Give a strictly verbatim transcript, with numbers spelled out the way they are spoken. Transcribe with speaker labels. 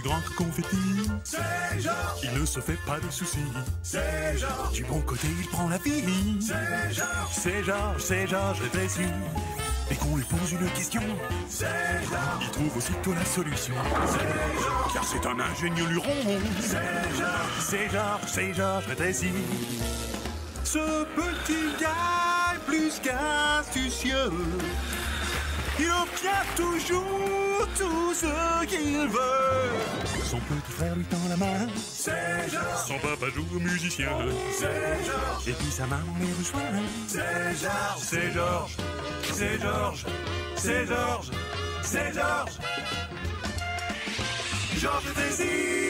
Speaker 1: grand que confetti.
Speaker 2: C'est Georges.
Speaker 1: Il ne se fait pas de soucis.
Speaker 2: C'est Georges.
Speaker 1: Du bon côté, il prend la vie.
Speaker 2: C'est Georges.
Speaker 1: C'est Georges, c'est Georges le Trésu. Et qu'on lui pose une question,
Speaker 2: C'est Georges.
Speaker 1: il trouve aussitôt la solution.
Speaker 2: C'est Georges.
Speaker 1: Car c'est un ingénieux luron.
Speaker 2: C'est Georges.
Speaker 1: C'est Georges, c'est Georges le Trésu. Ce petit gars est plus qu'astucieux. Il obtient toujours tout ce qu'il veut. Son petit frère lui tend la main.
Speaker 2: C'est Georges.
Speaker 1: Son papa joue au musicien.
Speaker 2: C'est Georges.
Speaker 1: Et puis sa maman les rejoint.
Speaker 2: C'est Georges.
Speaker 1: C'est Georges, c'est Georges, c'est Georges, c'est Georges.
Speaker 2: Georges Trézy.